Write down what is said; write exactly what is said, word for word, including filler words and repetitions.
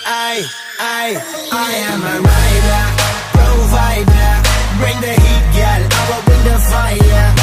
I, I, I am a rider, provider. Bring the heat, girl, I will bring the fire.